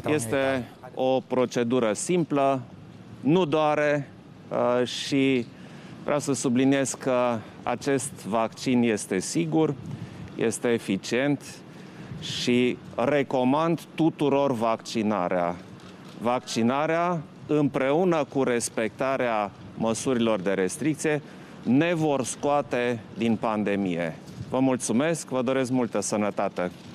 Este o procedură simplă, nu doare și vreau să subliniez că acest vaccin este sigur, este eficient și recomand tuturor vaccinarea. Vaccinarea împreună cu respectarea măsurilor de restricție ne vor scoate din pandemie. Vă mulțumesc, vă doresc multă sănătate!